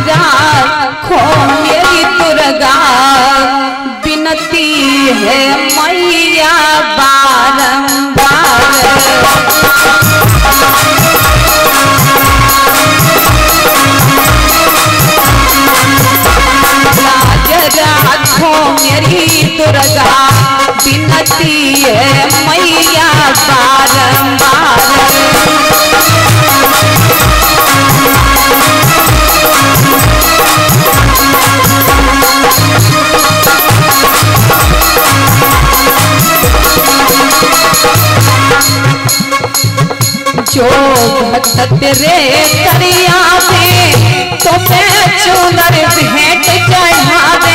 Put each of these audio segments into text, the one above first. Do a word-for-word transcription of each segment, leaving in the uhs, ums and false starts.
राखो मेरी दुर्गा, बिनती है मैया बारंबार। लाज राखो मेरी दुर्गा, बिनती है मैया बारंबार। जो भक्त तेरे दरिया में तो मैं चुनर भेंट चढ़ावे।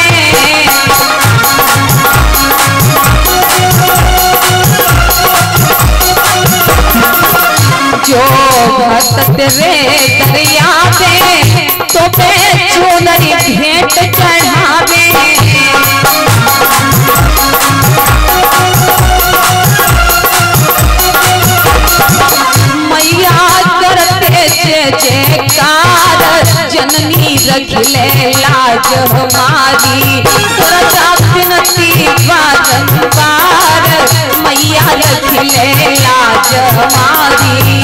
जो भक्त तेरे दरिया में तो मैं चुनर भेंट चढ़ावे। मैया करते जय जयकार, जननी रखले लाज हमारी। दुर्गा बिनती बारंबार, मैया रखले लाज हमारी।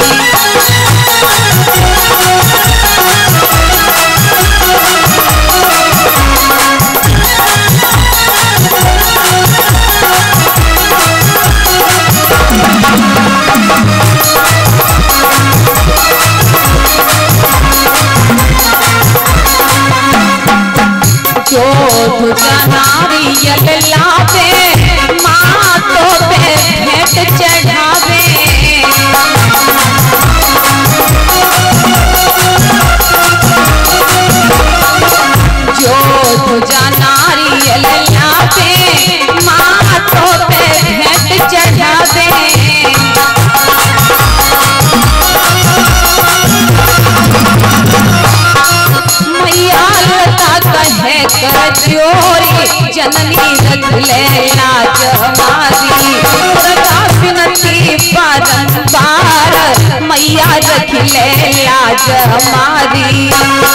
जो तुझा नारियल लावे, माँ तो पे भेंट चढ़ावे। जो तुझा नारियल लावे, माँ तो पे भेंट चढ़ावे। मैया लता कहे कर जोरी, जननी रखले लाज हमारी। दुर्गा बिनती बारंबार, मैया रखले लाज हमारी।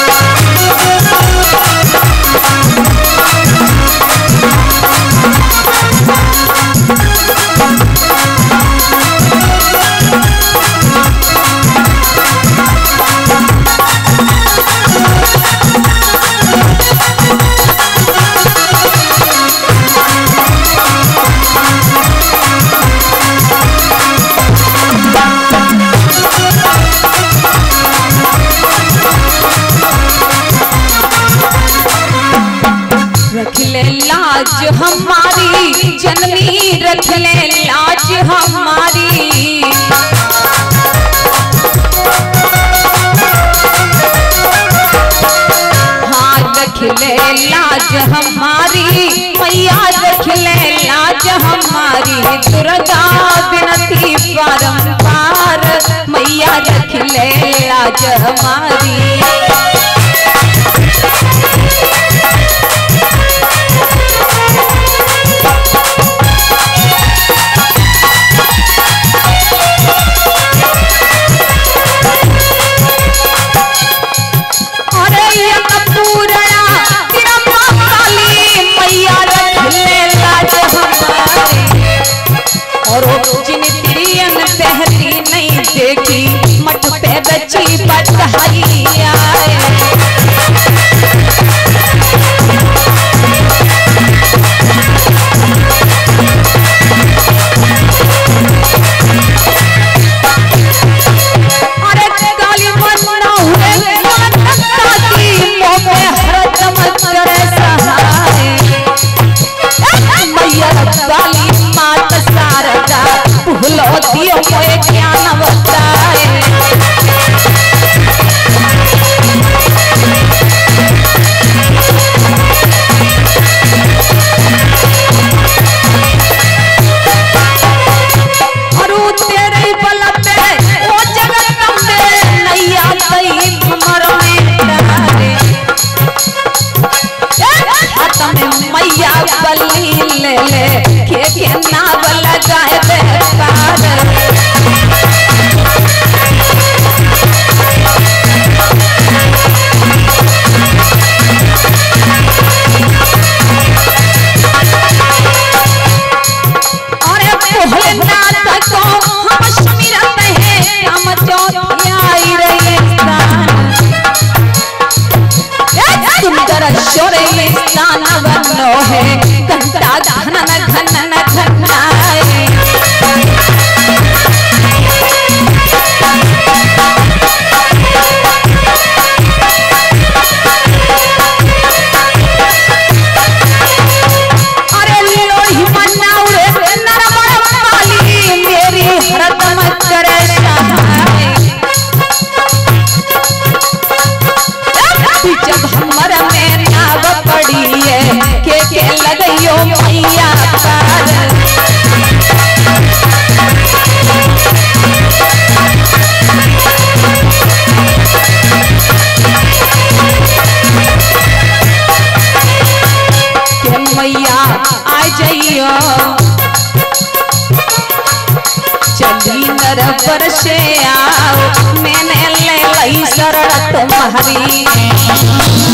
रखले लाज हमारी, जननी रखले लाज हमारी। हाँ रखले लाज हमारी, मैया रखले लाज हमारी। दुर्गा बिनती बारंबार, मैया रखले लाज हमारी। देखी मठ पे बची बधाइया। अरे काली मन्ना हुए हरदम करे सहाय। मैया काली मात शारदा, भूलो दियो मोए ज्ञान बताए। अरु तेरे बल पे ओ जगदम्बे, नैया सही भमर में डारे। हाथ में मैया बली ले ले, के के नाव लगाए बेकार। के लगइयो मैया पार के मैया आ जाइयो चली नर पर से आओ मैंने ले लई शरण तुम्हारी